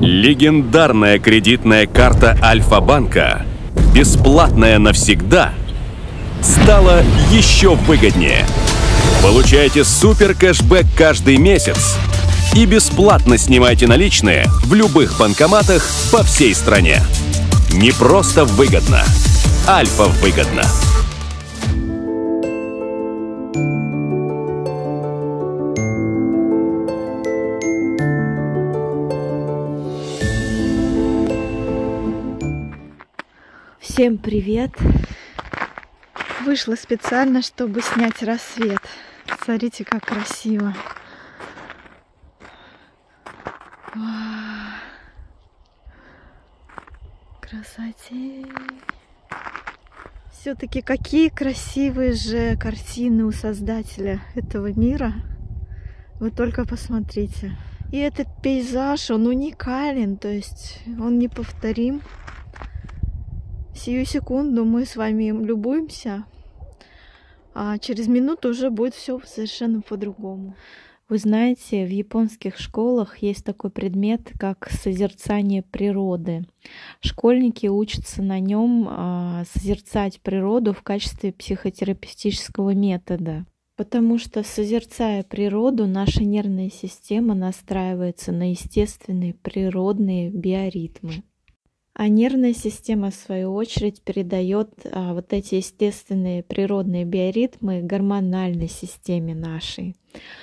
Легендарная кредитная карта Альфа-банка, бесплатная навсегда, стала еще выгоднее. Получайте супер кэшбэк каждый месяц и бесплатно снимайте наличные в любых банкоматах по всей стране. Не просто выгодно, Альфа выгодно. Всем привет! Вышла специально, чтобы снять рассвет. Смотрите, как красиво. Красоте! Все-таки какие красивые же картины у создателя этого мира. Вы только посмотрите. И этот пейзаж, он уникален, то есть он неповторим. Сию секунду мы с вами им любуемся, а через минуту уже будет все совершенно по-другому. Вы знаете, в японских школах есть такой предмет, как созерцание природы. Школьники учатся на нем созерцать природу в качестве психотерапевтического метода. Потому что, созерцая природу, наша нервная система настраивается на естественные природные биоритмы. А нервная система, в свою очередь, передает вот эти естественные природные биоритмы гормональной системе нашей.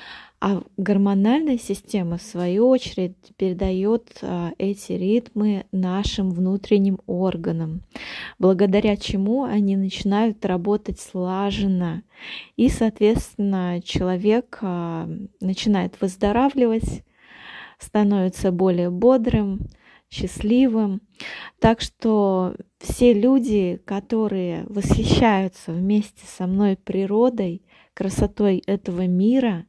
А гормональная система, в свою очередь, передает эти ритмы нашим внутренним органам, благодаря чему они начинают работать слаженно. И, соответственно, человек начинает выздоравливать, становится более бодрым, счастливым. Так что все люди, которые восхищаются вместе со мной природой, красотой этого мира,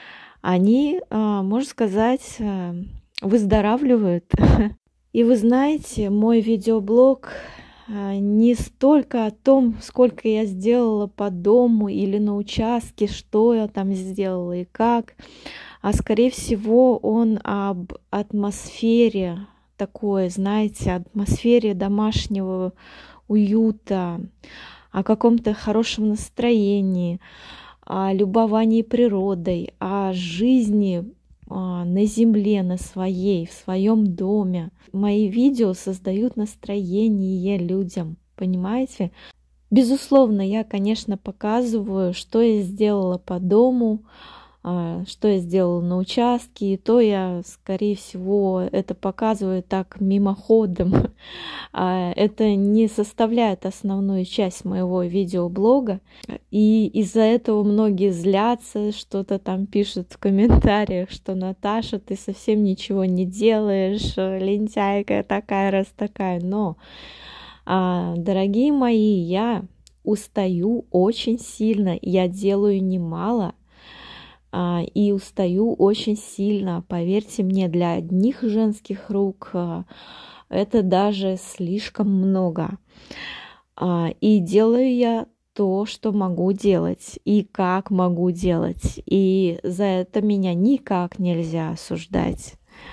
они, можно сказать, выздоравливают. И вы знаете, мой видеоблог не столько о том, сколько я сделала по дому или на участке, что я там сделала и как, а скорее всего он об атмосфере, такое, знаете, атмосфере домашнего уюта, о каком-то хорошем настроении, о любовании природой, о жизни на земле, на своей, в своем доме. Мои видео создают настроение людям, понимаете? Безусловно, я, конечно, показываю, что я сделала по дому, что я сделала на участке, и то я, скорее всего, это показываю так мимоходом. Это не составляет основную часть моего видеоблога, и из-за этого многие злятся, что-то там пишут в комментариях, что Наташа, ты совсем ничего не делаешь, лентяйка такая, раз такая. Но, дорогие мои, я устаю очень сильно, я делаю немало, и устаю очень сильно. Поверьте мне, для одних женских рук это даже слишком много. И делаю я то, что могу делать, и как могу делать. И за это меня никак нельзя осуждать.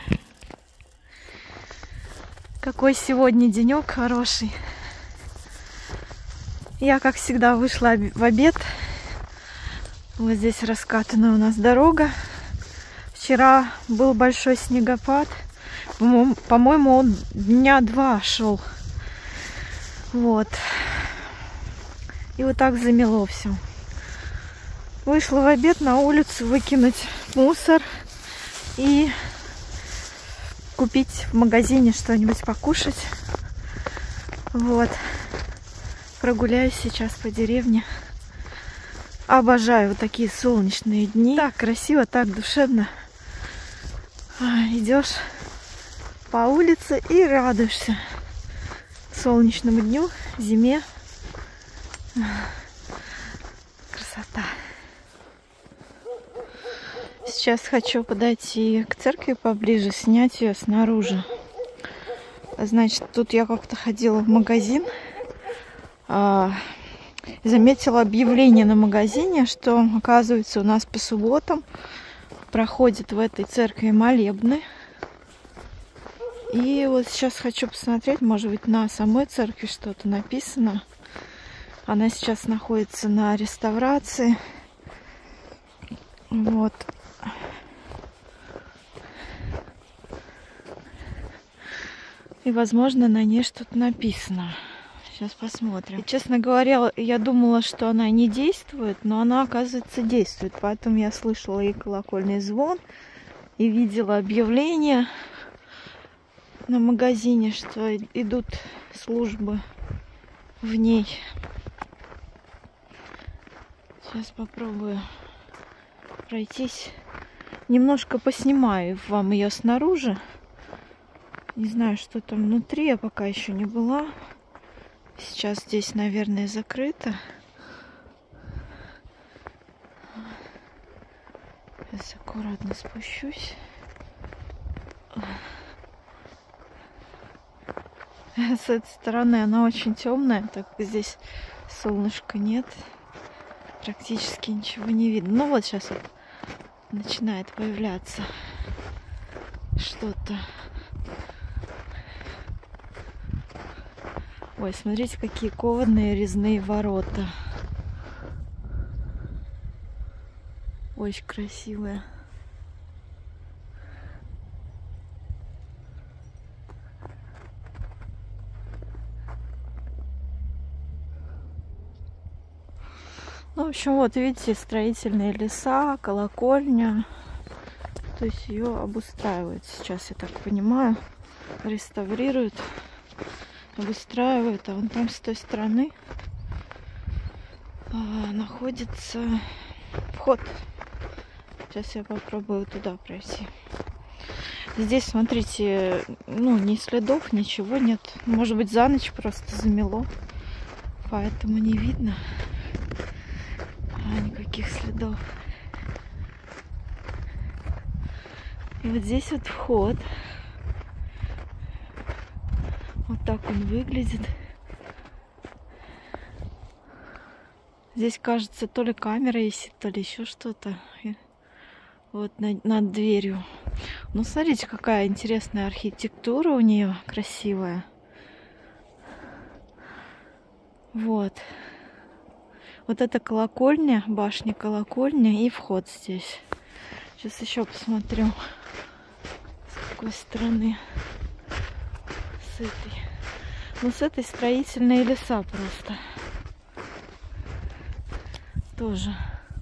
Какой сегодня денек хороший. Я, как всегда, вышла в обед. Вот здесь раскатанная у нас дорога. Вчера был большой снегопад. По-моему, он дня 2 шел. Вот. И вот так замело все. Вышла в обед на улицу выкинуть мусор и купить в магазине что-нибудь покушать. Вот. Прогуляюсь сейчас по деревне. Обожаю вот такие солнечные дни. Так красиво, так душевно. Идешь по улице и радуешься солнечному дню, зиме. Красота. Сейчас хочу подойти к церкви поближе, снять ее снаружи. Значит, тут я как-то ходила в магазин. Заметила объявление на магазине, что, оказывается, у нас по субботам проходят в этой церкви молебны. И вот сейчас хочу посмотреть, может быть, на самой церкви что-то написано. Она сейчас находится на реставрации. Вот. И, возможно, на ней что-то написано. Сейчас посмотрим. И, честно говоря, я думала, что она не действует, но она, оказывается, действует. Поэтому я слышала и колокольный звон, и видела объявление на магазине, что идут службы в ней. Сейчас попробую пройтись. Немножко поснимаю вам ее снаружи. Не знаю, что там внутри, я пока еще не была. Сейчас здесь, наверное, закрыто. Сейчас аккуратно спущусь. С этой стороны она очень темная, так как здесь солнышка нет. Практически ничего не видно. Ну вот сейчас вот начинает появляться что-то. Ой, смотрите, какие кованые резные ворота. Очень красивые. Ну, в общем, вот видите, строительные леса, колокольня. То есть ее обустраивают сейчас, я так понимаю. Реставрируют, обустраивают. А вон там с той стороны находится вход. Сейчас я попробую туда пройти. Здесь, смотрите, ну, ни следов, ничего нет. Может быть, за ночь просто замело, поэтому не видно никаких следов. И вот здесь вот вход. Вот так он выглядит. Здесь, кажется, то ли камера висит, то ли еще что-то. Вот над дверью. Ну, смотрите, какая интересная архитектура у нее, красивая. Вот. Вот это колокольня, башня колокольня и вход здесь. Сейчас еще посмотрю, с какой стороны. С этой. Ну, с этой строительные леса просто. Тоже.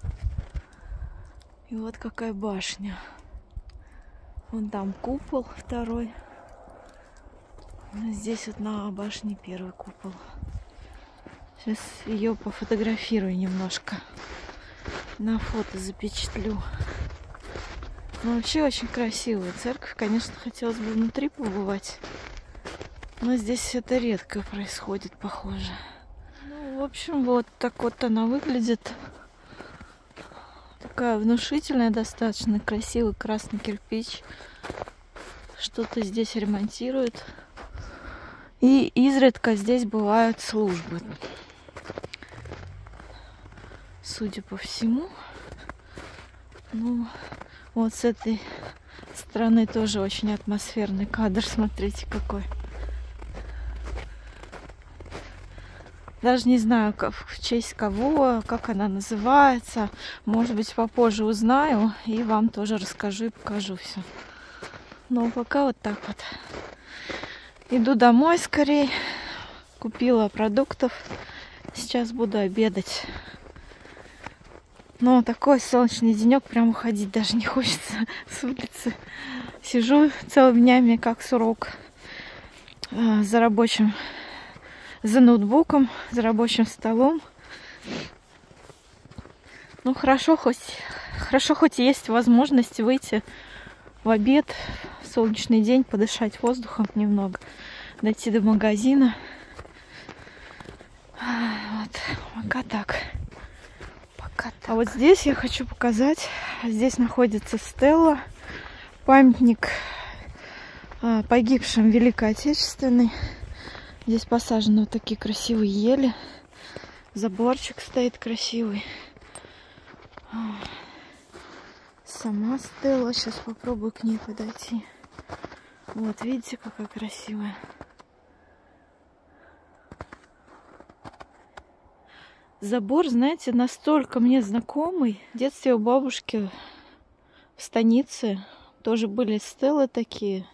И вот какая башня. Вон там купол второй. Здесь вот на башне первый купол. Сейчас ее пофотографирую немножко. На фото запечатлю. Но вообще очень красивая церковь. Конечно, хотелось бы внутри побывать. Но здесь это редко происходит, похоже. Ну, в общем, вот так вот она выглядит. Такая внушительная, достаточно красивый красный кирпич. Что-то здесь ремонтируют. И изредка здесь бывают службы. Судя по всему. Ну, вот с этой стороны тоже очень атмосферный кадр. Смотрите, какой. Даже не знаю, в честь кого, как она называется. Может быть, попозже узнаю и вам тоже расскажу и покажу все. Но пока вот так вот. Иду домой скорее. Купила продуктов. Сейчас буду обедать. Но такой солнечный денек, прям уходить даже не хочется с улицы. Сижу целыми днями, как сурок, за ноутбуком, за рабочим столом. Ну, хорошо хоть есть возможность выйти в обед, в солнечный день, подышать воздухом немного, дойти до магазина. Вот, пока так. А вот здесь я хочу показать. Здесь находится стела, памятник погибшим в Великой Отечественной. Здесь посажены вот такие красивые ели. Заборчик стоит красивый. Сама стела. Сейчас попробую к ней подойти. Вот, видите, какая красивая. Забор, знаете, настолько мне знакомый. В детстве у бабушки в станице тоже были стелы такие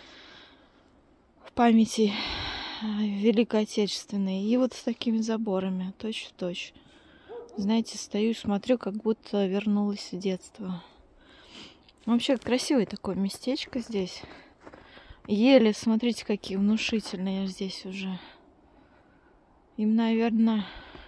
в памяти Великой Отечественной. И вот с такими заборами, точь-в-точь. Знаете, стою, смотрю, как будто вернулась в детство. Вообще красивое такое местечко здесь. Ели, смотрите, какие внушительные здесь уже. Им, наверное,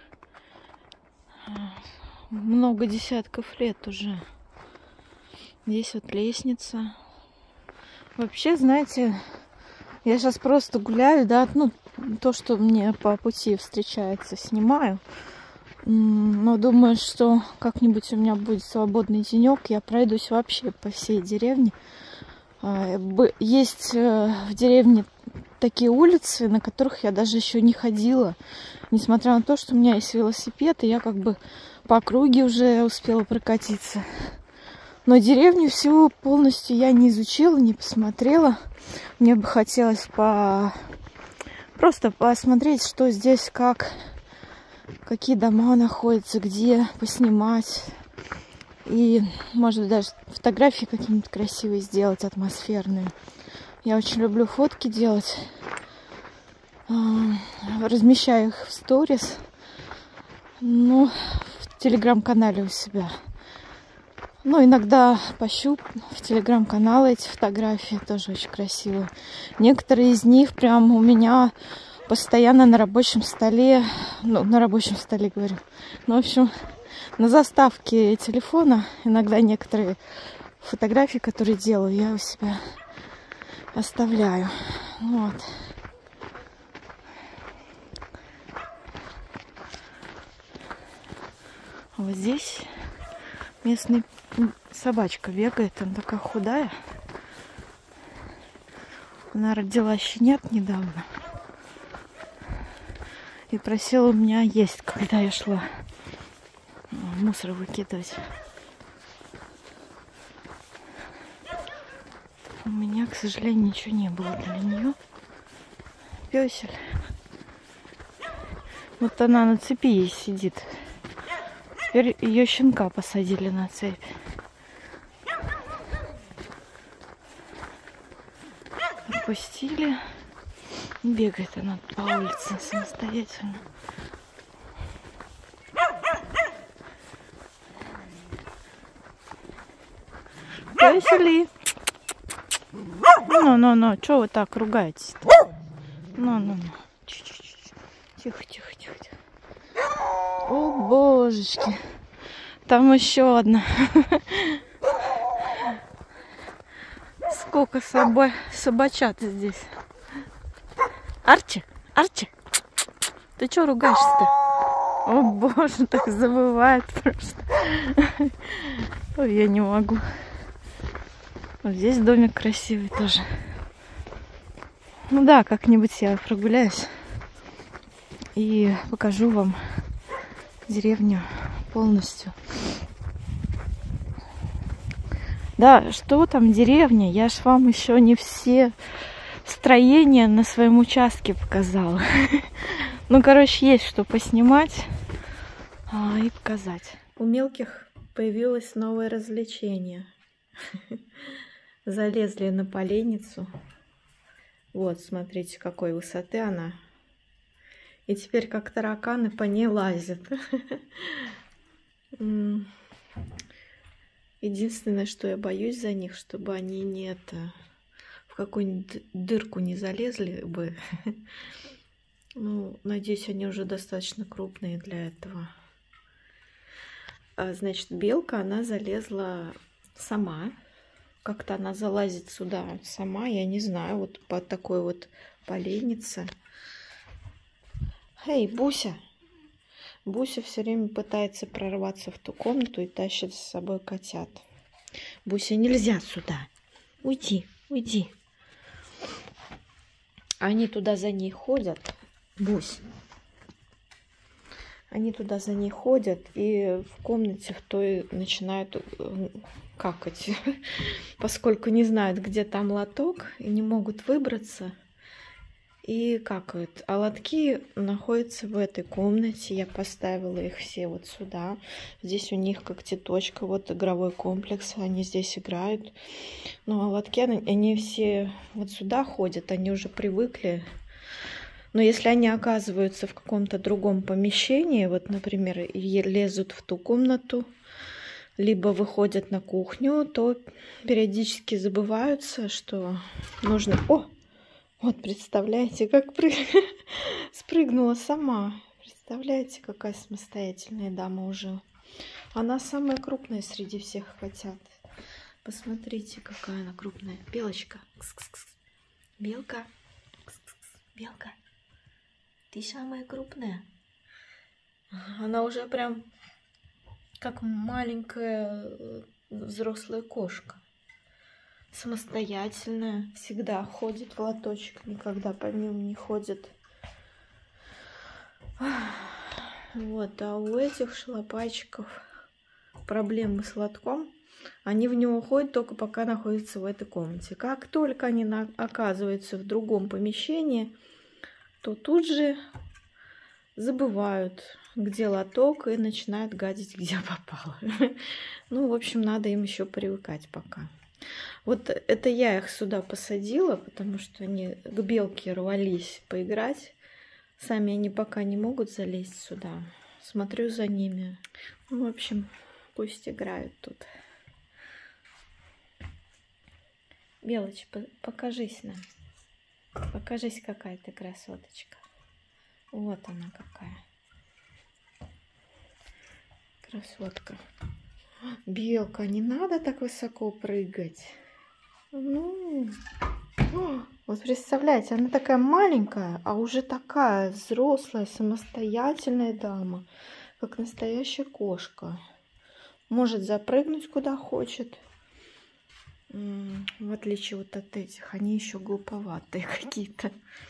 много десятков лет уже. Здесь вот лестница. Вообще, знаете, я сейчас просто гуляю, да, ну, то, что мне по пути встречается, снимаю. Но думаю, что как-нибудь у меня будет свободный денек, я пройдусь вообще по всей деревне. Есть в деревне такие улицы, на которых я даже еще не ходила. Несмотря на то, что у меня есть велосипед, и я как бы по округе уже успела прокатиться. Но деревню всю полностью я не изучила, не посмотрела. Мне бы хотелось просто посмотреть, что здесь, как, какие дома находятся, где, поснимать. И, может быть, даже фотографии какие-нибудь красивые сделать, атмосферные. Я очень люблю фотки делать. Размещаю их в сторис. Ну, в телеграм-канале у себя. Ну, иногда пощу в телеграм-канал эти фотографии. Тоже очень красивые. Некоторые из них прям у меня постоянно на рабочем столе. Ну, на рабочем столе, говорю. Ну, в общем, на заставке телефона иногда некоторые фотографии, которые делаю, я у себя оставляю. Вот. А вот здесь местная собачка бегает, она такая худая. Она родила щенят недавно. И просила у меня есть, когда я шла мусор выкидывать. У меня, к сожалению, ничего не было для нее. Пёсель. Вот она на цепи сидит. Теперь ее щенка посадили на цепь. Отпустили. Бегает она по улице самостоятельно. Пёсели. Ну, чё вы так ругаетесь-то? Ну. Тихо. О, божечки. Там еще одна. Сколько собачат здесь. Арчи. Ты чё ругаешься-то? О, боже, так забывает просто. Ой, я не могу. Вот здесь домик красивый тоже. Ну да, как-нибудь я прогуляюсь и покажу вам деревню полностью. Да, что там деревня? Я ж вам еще не все строения на своем участке показала. Ну, короче, есть что поснимать и показать. У мелких появилось новое развлечение. Залезли на поленницу. Вот, смотрите, какой высоты она. И теперь как тараканы по ней лазят. Единственное, что я боюсь за них, чтобы они в какую-нибудь дырку не залезли бы. Ну, надеюсь, они уже достаточно крупные для этого. Значит, белка, она залезла сама. Как-то она залазит сюда сама, я не знаю, вот по такой вот поленнице. Эй, Буся! Буся все время пытается прорваться в ту комнату и тащит с собой котят. Буся, нельзя сюда. Уйди. Они туда за ней ходят. Бусь. Они туда за ней ходят, и в комнате в той начинают какать, поскольку не знают, где там лоток, и не могут выбраться, и какают. А лотки находятся в этой комнате. Я поставила их все вот сюда. Здесь у них когтеточка, вот игровой комплекс, они здесь играют. Ну, а лотки, они все вот сюда ходят, они уже привыкли. Но если они оказываются в каком-то другом помещении, вот, например, лезут в ту комнату, либо выходят на кухню, то периодически забываются, что нужно... О! Вот, представляете, как спрыгнула сама. Представляете, какая самостоятельная дама уже. Она самая крупная среди всех котят. Посмотрите, какая она крупная. Белочка. Кс-кс-кс. Белка. Кс-кс-кс. Белка. Ты самая крупная. Она уже прям как маленькая взрослая кошка. Самостоятельная. Всегда ходит в лоточек. Никогда помимо не ходит. Вот. А у этих шалопайчиков проблемы с лотком. Они в него ходят только пока находятся в этой комнате. Как только они оказываются в другом помещении, то тут же забывают, где лоток, и начинают гадить, где попало. Ну, в общем, надо им еще привыкать пока. Вот это я их сюда посадила, потому что они к белке рвались поиграть. Сами они пока не могут залезть сюда. Смотрю за ними. Ну, в общем, пусть играют тут. Белочка, покажись нам. Покажись, какая ты красоточка. Вот она какая. Красотка. Белка, не надо так высоко прыгать. Ну, вот представляете, она такая маленькая, а уже такая взрослая, самостоятельная дама, как настоящая кошка. Может запрыгнуть куда хочет. В отличие вот от этих, они еще глуповатые какие-то.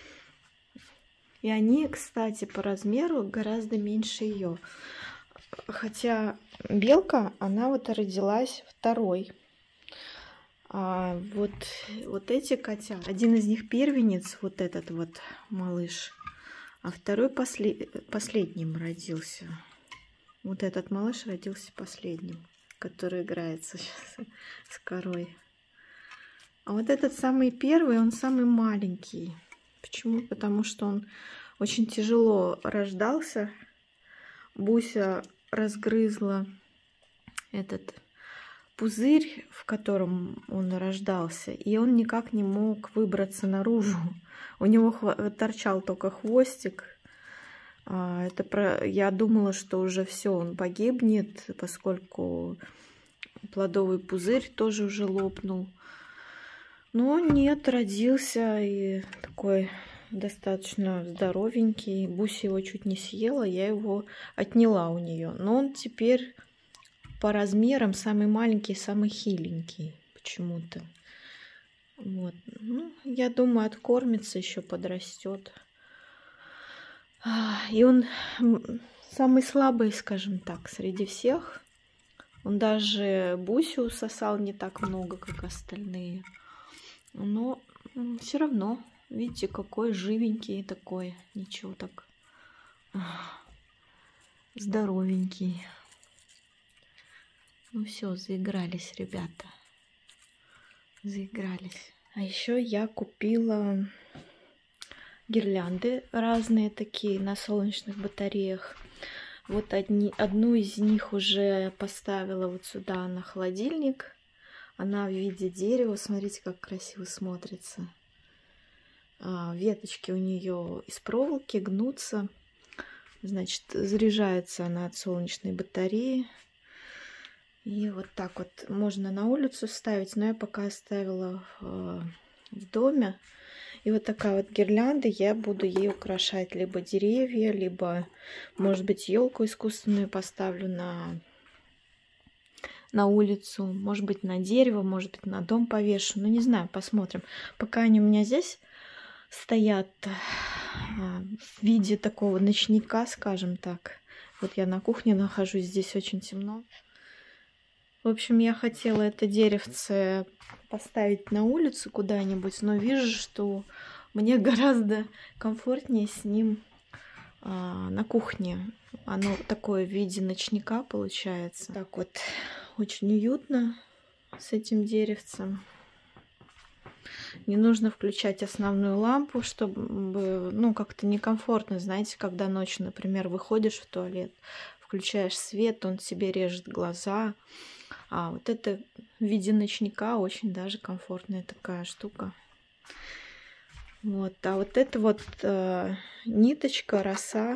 И они, кстати, по размеру гораздо меньше ее. Хотя белка, она вот родилась второй. А вот эти котята, один из них первенец, вот этот вот малыш, а второй последним родился. Вот этот малыш родился последним, который играется сейчас с корой. А вот этот самый первый, он самый маленький. Почему? Потому что он очень тяжело рождался. Буся разгрызла этот пузырь, в котором он рождался, и он никак не мог выбраться наружу. У него торчал только хвостик. Я думала, что уже все, он погибнет, поскольку плодовый пузырь тоже уже лопнул. Но нет, родился и такой достаточно здоровенький. Буся его чуть не съела, я его отняла у нее. Но он теперь по размерам самый маленький, самый хиленький почему-то. Вот. Ну, я думаю, откормится, еще подрастет. И он самый слабый, скажем так, среди всех. Он даже Бусю сосал не так много, как остальные. Но все равно, видите, какой живенький такой. Ничего так. Здоровенький. Ну все, заигрались, ребята. Заигрались. А еще я купила гирлянды разные такие на солнечных батареях. Вот одну из них уже поставила вот сюда на холодильник. Она в виде дерева. Смотрите, как красиво смотрится. Веточки у нее из проволоки гнутся. Значит, заряжается она от солнечной батареи. И вот так вот можно на улицу ставить. Но я пока оставила в доме. И вот такая вот гирлянда, я буду ей украшать либо деревья, либо, может быть, елку искусственную поставлю на улицу, может быть, на дерево, может быть, на дом повешу. Ну, не знаю, посмотрим. Пока они у меня здесь стоят в виде такого ночника, скажем так, Вот я на кухне нахожусь, здесь очень темно. В общем, я хотела это деревце поставить на улицу куда-нибудь, но вижу, что мне гораздо комфортнее с ним на кухне. Оно такое в виде ночника получается. Так вот, очень уютно с этим деревцем. Не нужно включать основную лампу, чтобы, ну, как-то некомфортно, знаете, когда ночью, например, выходишь в туалет, включаешь свет, он тебе режет глаза. А вот это в виде ночника очень даже комфортная такая штука. Вот, а вот это вот ниточка, роса,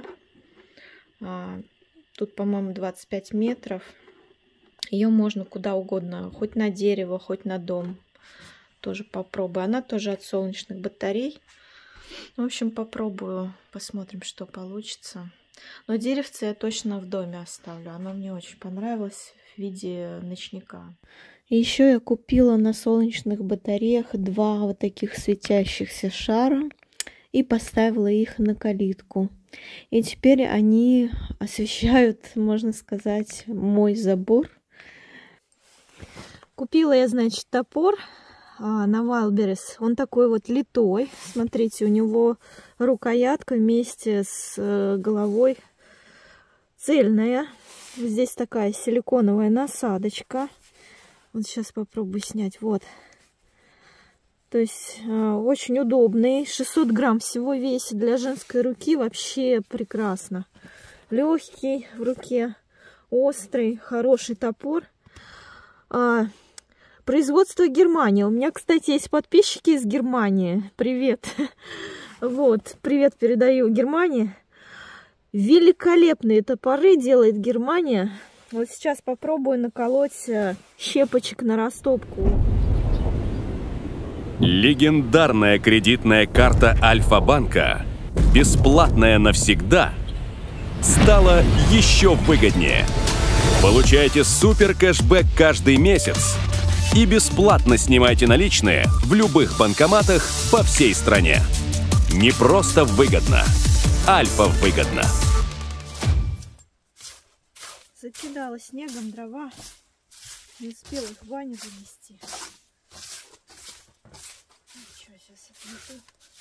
тут, по-моему, 25 метров. Ее можно куда угодно, хоть на дерево, хоть на дом. Тоже попробую. Она тоже от солнечных батарей. В общем, попробую, посмотрим, что получится. Но деревце я точно в доме оставлю. Оно мне очень понравилось в виде ночника. И еще я купила на солнечных батареях 2 вот таких светящихся шара и поставила их на калитку. И теперь они освещают, можно сказать, мой забор. Купила я, значит, топор на Wildberries. Он такой вот литой. Смотрите, у него рукоятка вместе с головой цельная. Здесь такая силиконовая насадочка. Вот сейчас попробую снять. Вот. То есть очень удобный. 600 грамм всего весит. Для женской руки вообще прекрасно. Легкий в руке. Острый, хороший топор. Производство Германия. У меня, кстати, есть подписчики из Германии. Привет. Вот, привет передаю Германии. Великолепные топоры делает Германия. Вот сейчас попробую наколоть щепочек на растопку. Легендарная кредитная карта Альфа-банка, бесплатная навсегда, стала еще выгоднее. Получайте супер кэшбэк каждый месяц и бесплатно снимайте наличные в любых банкоматах по всей стране. Не просто выгодно, Альфа выгодно. Закидала снегом дрова, не успела их в баню занести. Ничего, сейчас отмету.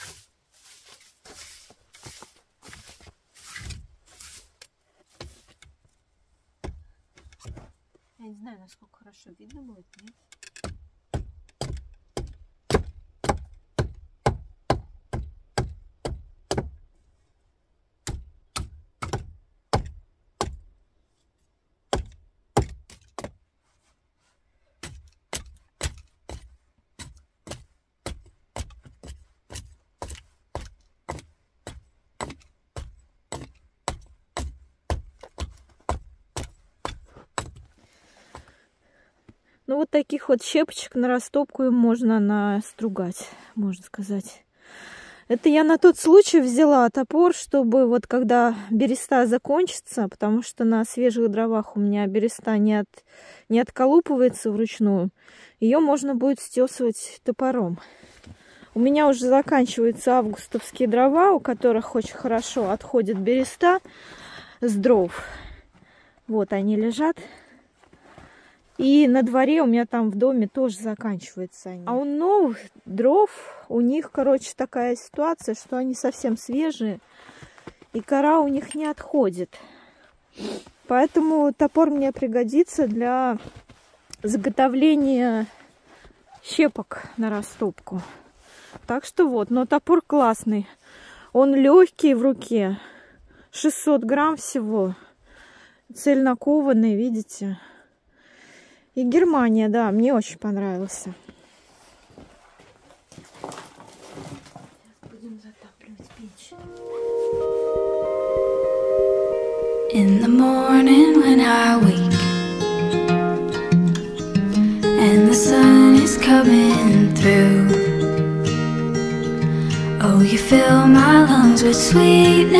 Я не знаю, насколько хорошо видно будет, нет? Ну, вот таких вот щепочек на растопку им можно настругать, можно сказать. Это я на тот случай взяла топор, чтобы вот когда береста закончится, потому что на свежих дровах у меня береста не отколупывается вручную, ее можно будет стесывать топором. У меня уже заканчиваются августовские дрова, у которых очень хорошо отходит береста с дров. Вот они лежат. И на дворе у меня там в доме тоже заканчиваются они. А у новых дров, у них, короче, такая ситуация, что они совсем свежие, и кора у них не отходит. Поэтому топор мне пригодится для заготовления щепок на растопку. Так что вот, но топор классный. Он легкий в руке, 600 грамм всего, цельнокованный, видите? И Германия, да, мне очень понравился. Сейчас будем затапливать печь. In the morning when I wake and the sun is coming through, oh, you fill my lungs with sweetness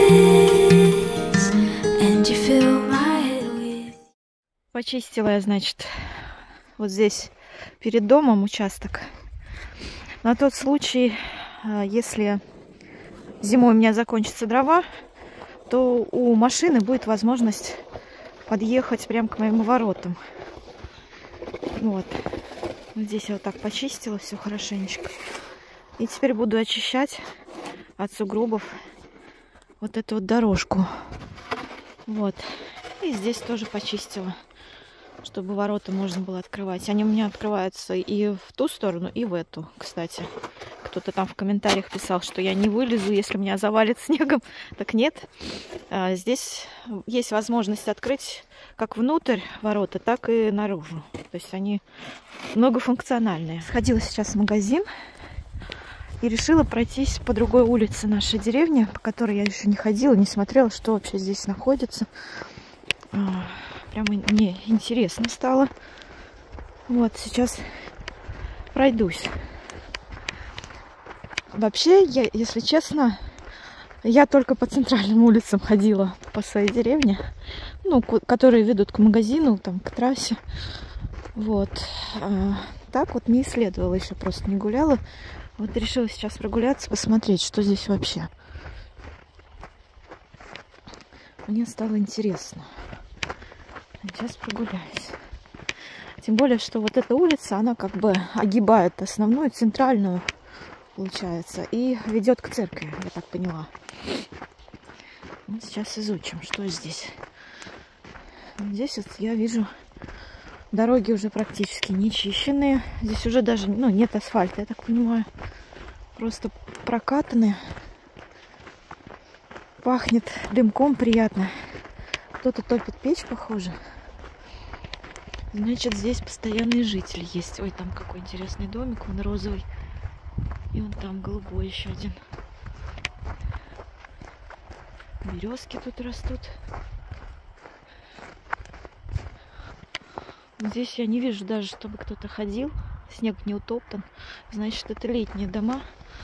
and you fill my head with... Почистила я, значит, вот здесь перед домом участок. На тот случай, если зимой у меня закончатся дрова, то у машины будет возможность подъехать прямо к моим воротам. Вот. Здесь я вот так почистила все хорошенечко. И теперь буду очищать от сугробов вот эту вот дорожку. Вот. И здесь тоже почистила, чтобы ворота можно было открывать. Они у меня открываются и в ту сторону, и в эту, кстати. Кто-то там в комментариях писал, что я не вылезу, если меня завалит снегом. Так нет. Здесь есть возможность открыть как внутрь ворота, так и наружу. То есть они многофункциональные. Сходила сейчас в магазин и решила пройтись по другой улице нашей деревни, по которой я еще не ходила, не смотрела, что вообще здесь находится. Прямо мне интересно стало. Вот, сейчас пройдусь. Вообще, если честно, я только по центральным улицам ходила по своей деревне, ну, которые ведут к магазину, там, к трассе. Вот. Так вот не исследовала еще, просто не гуляла. Вот решила сейчас прогуляться, посмотреть, что здесь вообще. Мне стало интересно. Сейчас прогуляюсь. Тем более, что вот эта улица, она как бы огибает основную, центральную, получается, и ведет к церкви, я так поняла. Вот сейчас изучим, что здесь. Здесь вот я вижу, дороги уже практически не чищенные. Здесь уже даже, ну, нет асфальта, я так понимаю. Просто прокатанные. Пахнет дымком приятно. Кто-то топит печь, похоже. Значит, здесь постоянные жители есть. Ой, там какой интересный домик, он розовый. И вон там голубой еще один. Березки тут растут. Здесь я не вижу даже, чтобы кто-то ходил. Снег не утоптан. Значит, это летние дома.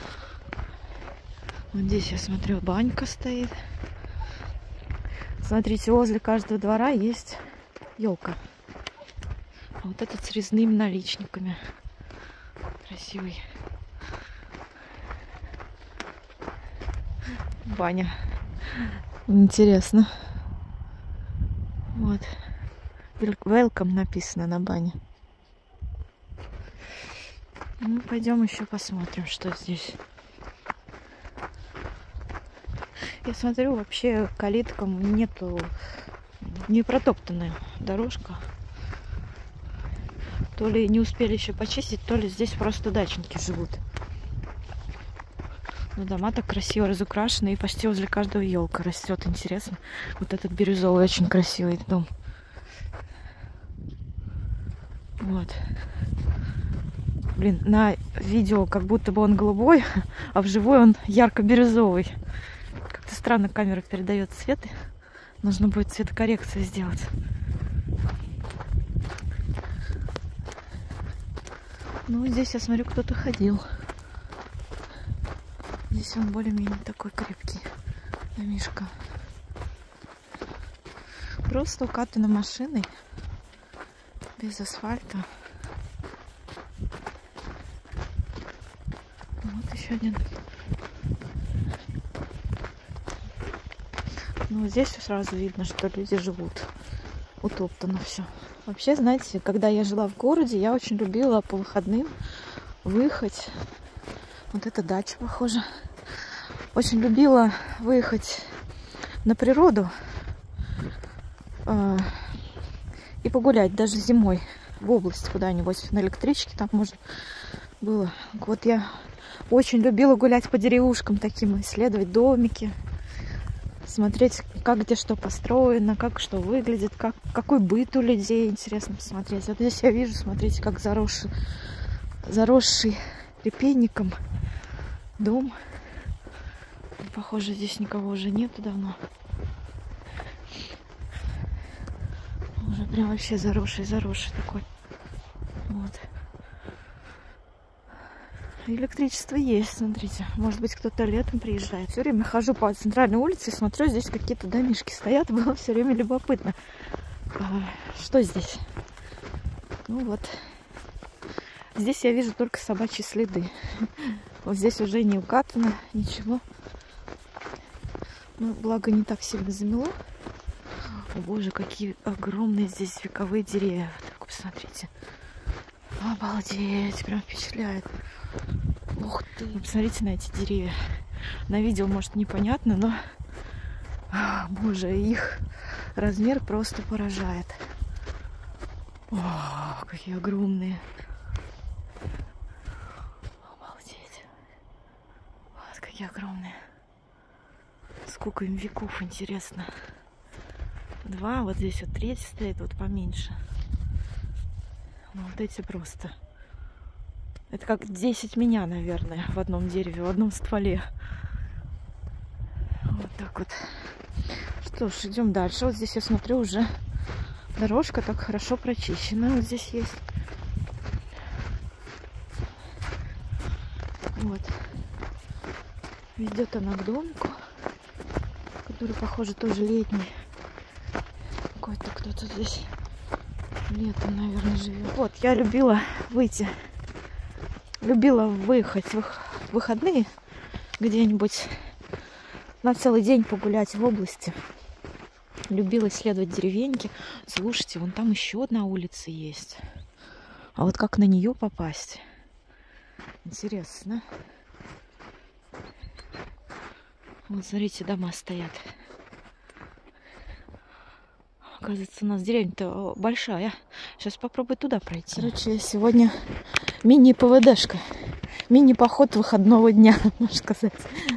Вот здесь, я смотрю, банька стоит. Смотрите, возле каждого двора есть елка. А вот этот с резными наличниками. Красивый. Баня. Интересно. Вот. Welcome написано на бане. Ну, пойдем еще посмотрим, что здесь. Я смотрю, вообще калиткам нету, не протоптанная дорожка. То ли не успели еще почистить, то ли здесь просто дачники живут. Но дома так красиво разукрашены, и почти возле каждого елка растет. Интересно. Вот этот бирюзовый очень красивый дом. Вот. Блин, на видео как будто бы он голубой, а вживую он ярко-бирюзовый. Как-то странно камера передает цвет. Нужно будет цветокоррекцию сделать. Ну, здесь я смотрю, кто-то ходил. Здесь он более-менее такой крепкий. Домишко. Просто укатана машиной. Без асфальта. Вот еще один. Ну, здесь сразу видно, что люди живут. Утоптано все. Вообще, знаете, когда я жила в городе, я очень любила по выходным выехать. Вот это дача, похоже. Очень любила выехать на природу и погулять даже зимой в область куда-нибудь на электричке там можно было. Вот я очень любила гулять по деревушкам таким, исследовать домики, смотреть, как где что построено, как что выглядит, какой быт у людей, интересно посмотреть. Вот здесь я вижу, смотрите, как заросший репейником дом. Похоже, здесь никого уже нету давно. Уже прям вообще заросший такой. Вот. Электричество есть, смотрите. Может быть, кто-то летом приезжает. Все время хожу по центральной улице и смотрю, здесь какие-то домишки стоят. Было все время любопытно. Что здесь? Ну вот. Здесь я вижу только собачьи следы. Вот здесь уже не укатано, ничего. Ну, благо не так сильно замело. О боже, какие огромные здесь вековые деревья. Так, посмотрите. Обалдеть, прям впечатляет. Ух ты. Посмотрите на эти деревья. На видео, может, непонятно, но, боже, их размер просто поражает. О, какие огромные. Обалдеть. Вот какие огромные. Сколько им веков, интересно. 2, вот здесь вот 3 стоит, вот поменьше. Ну, вот эти просто. Это как 10 меня, наверное, в одном дереве, в одном стволе. Вот так вот. Что ж, идем дальше. Вот здесь я смотрю, уже дорожка так хорошо прочищена. Вот здесь есть. Вот. Ведет она к домику, который, похоже, тоже летний. Какой-то кто-то здесь летом, наверное, живет. Вот, я любила выйти. Любила выехать в выходные где-нибудь на целый день погулять в области. Любила исследовать деревеньки. Слушайте, вон там еще одна улица есть. А вот как на нее попасть? Интересно. Вот, смотрите, дома стоят. Оказывается, у нас деревня-то большая. Сейчас попробую туда пройти. Короче, сегодня мини-ПВДшка. Мини-поход выходного дня, можно сказать.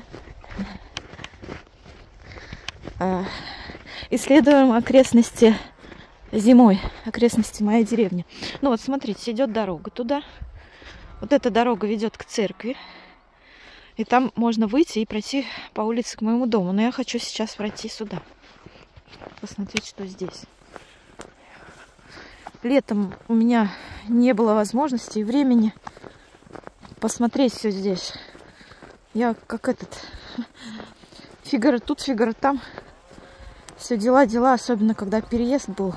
Исследуем окрестности зимой. Окрестности моей деревни. Ну вот, смотрите, идет дорога туда. Вот эта дорога ведет к церкви. И там можно выйти и пройти по улице к моему дому. Но я хочу сейчас пройти сюда. Посмотреть, что здесь. Летом у меня не было возможности и времени посмотреть все здесь. Я как этот фигура тут, фигура там. Все дела, особенно когда переезд был.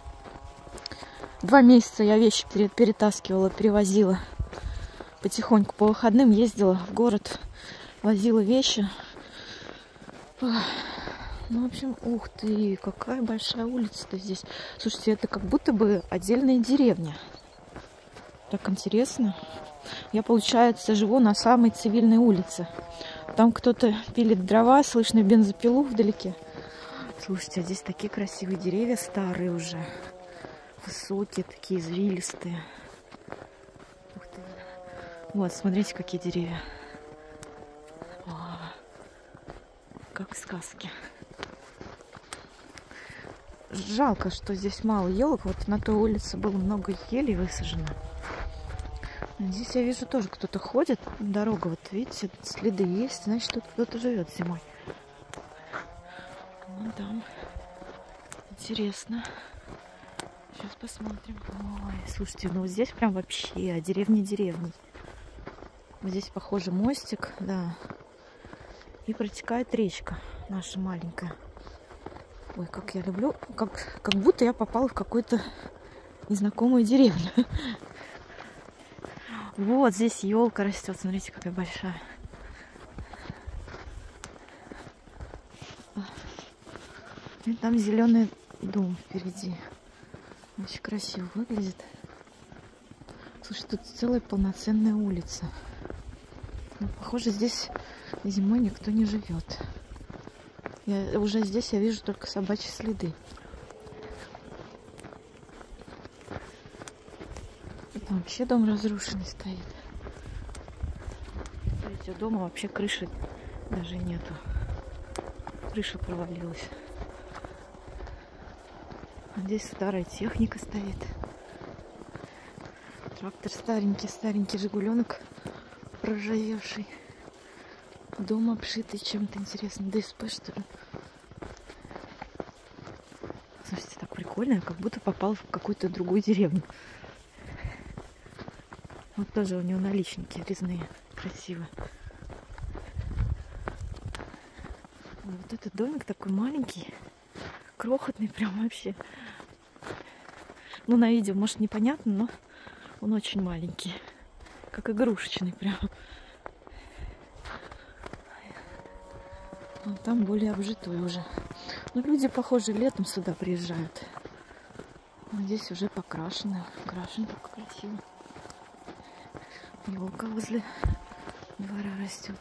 2 месяца я вещи перетаскивала, перевозила. Потихоньку по выходным ездила в город, возила вещи. Ну, в общем, ух ты, какая большая улица-то здесь. Слушайте, это как будто бы отдельная деревня. Так интересно. Я, получается, живу на самой цивильной улице. Там кто-то пилит дрова, слышно бензопилу вдалеке. Слушайте, а здесь такие красивые деревья, старые уже. Высокие, такие извилистые. Ух ты. Вот, смотрите, какие деревья. О, как в сказке. Жалко, что здесь мало елок. Вот на той улице было много елей высажено. Здесь я вижу тоже кто-то ходит. Дорога, вот видите, следы есть. Значит, тут кто-то живет зимой. Вон там. Интересно. Сейчас посмотрим. Ой, слушайте, ну вот здесь прям вообще деревня. Вот здесь, похоже, мостик, да. И протекает речка наша маленькая. Ой, как я люблю. Как будто я попала в какую-то незнакомую деревню. Вот здесь елка растет. Смотрите, какая большая. И там зеленый дом впереди. Очень красиво выглядит. Слушай, тут целая полноценная улица. Но, похоже, здесь зимой никто не живет. Уже здесь я вижу только собачьи следы. И там вообще дом разрушенный стоит. Смотрите, у дома вообще крыши даже нету. Крыша провалилась. А здесь старая техника стоит. Трактор старенький, жигуленок проржавевший. Дом обшитый чем-то интересным. ДСП, что ли? Слушайте, так прикольно, как будто попал в какую-то другую деревню. Вот тоже у него наличники резные, красиво. Вот этот домик такой маленький, крохотный прям вообще. Ну, на видео, может, непонятно, но он очень маленький. Как игрушечный прям. А там более обжитой уже. Но люди, похоже, летом сюда приезжают. А здесь уже покрашено. Крашено так красиво. Елка возле двора растет.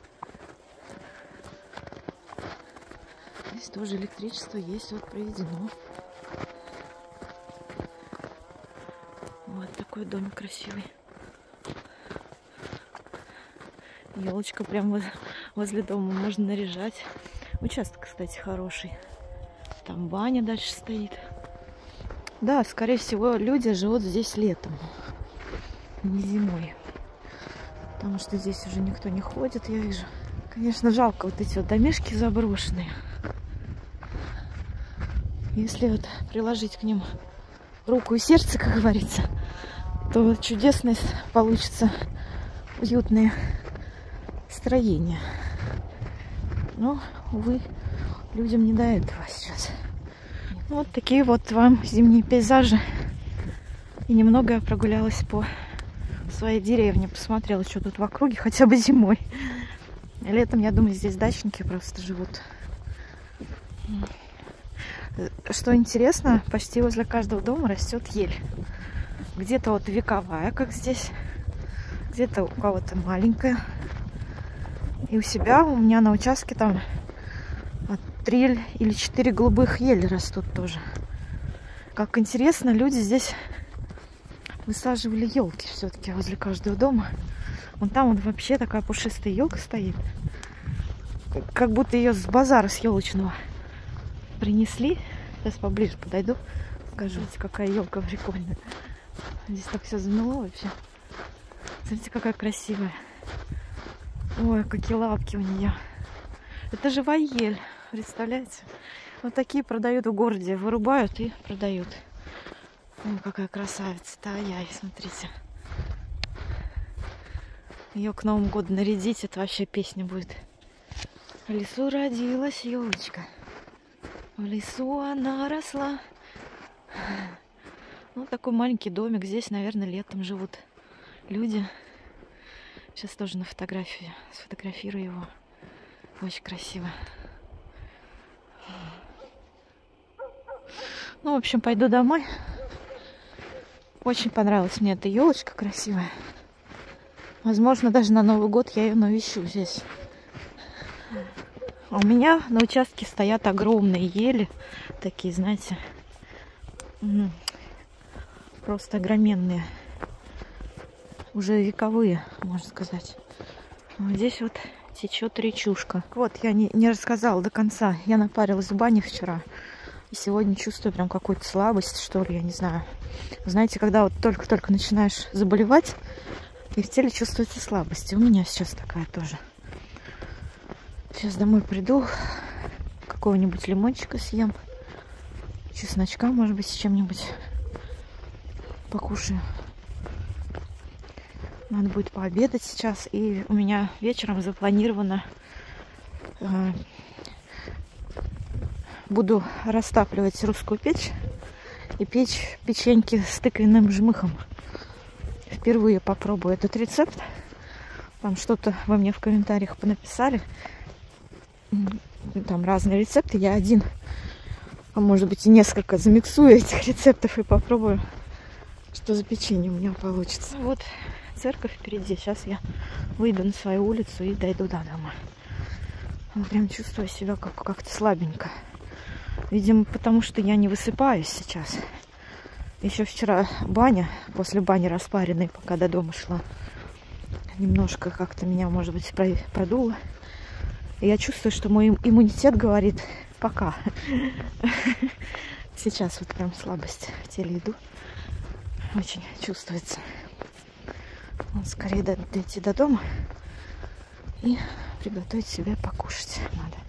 Здесь тоже электричество есть, вот проведено. Вот такой домик красивый. Елочка прямо возле дома, можно наряжать. Участок, кстати, хороший. Там баня дальше стоит. Да, скорее всего, люди живут здесь летом, не зимой. Потому что здесь уже никто не ходит, я вижу. Конечно, жалко вот эти вот домишки заброшенные. Если вот приложить к ним руку и сердце, как говорится, то чудесное получится, уютное строение. Но, увы, людям не до этого сейчас. Вот такие вот вам зимние пейзажи. И немного я прогулялась по своей деревне, посмотрела, что тут в округе, хотя бы зимой. Летом, я думаю, здесь дачники просто живут. Что интересно, почти возле каждого дома растет ель. Где-то вот вековая, как здесь, где-то у кого-то маленькая. И у себя, у меня на участке там 3 или 4 голубых ели растут тоже. Как интересно, люди здесь высаживали елки все-таки возле каждого дома. Вон там вот вообще такая пушистая елка стоит. Как будто ее с базара, с елочного принесли. Сейчас поближе подойду. Покажу, какая елка прикольная. Здесь так все замело вообще. Смотрите, какая красивая. Ой, какие лапки у нее. Это живая ель. Представляете? Вот такие продают в городе. Вырубают и продают. Ой, какая красавица-то. Ай-яй, смотрите. Ее к Новому году нарядить, это вообще песня будет. В лесу родилась елочка. В лесу она росла. Ну, такой маленький домик. Здесь, наверное, летом живут люди. Сейчас тоже на фотографии сфотографирую его. Очень красиво. Ну, в общем, пойду домой. Очень понравилась мне эта елочка красивая. Возможно, даже на Новый год я ее навещу здесь. А у меня на участке стоят огромные ели. Такие, знаете, просто огроменные. Уже вековые, можно сказать. Вот здесь вот течет речушка. Вот, я не рассказала до конца. Я напарилась в бане вчера. И сегодня чувствую прям какую-то слабость, что ли, я не знаю. Знаете, когда вот только-только начинаешь заболевать, и в теле чувствуется слабость. И у меня сейчас такая тоже. Сейчас домой приду, какого-нибудь лимончика съем, чесночка, может быть, с чем-нибудь покушаю. Надо будет пообедать сейчас. И у меня вечером запланировано... буду растапливать русскую печь и печь печеньки с тыквенным жмыхом. Впервые попробую этот рецепт. Там что-то вы мне в комментариях понаписали. Там разные рецепты. Я один, а может быть и несколько замиксую этих рецептов и попробую, что за печенье у меня получится. Вот церковь впереди. Сейчас я выйду на свою улицу и дойду до дома. Прям чувствую себя как-то слабенько. Видимо, потому что я не высыпаюсь сейчас. Еще вчера баня, после бани распаренной, пока до дома шла, немножко как-то меня, может быть, продуло. И я чувствую, что мой иммунитет говорит пока. Сейчас вот прям слабость в теле иду. Очень чувствуется. Вот скорее дойти до дома и приготовить себе покушать надо.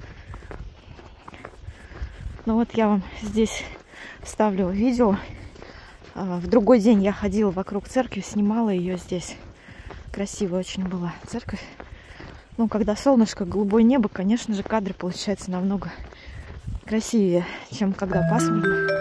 Ну вот я вам здесь ставлю видео. В другой день я ходила вокруг церкви, снимала ее здесь. Красивая очень была церковь. Ну, когда солнышко, голубое небо, конечно же, кадры получаются намного красивее, чем когда пасмурно.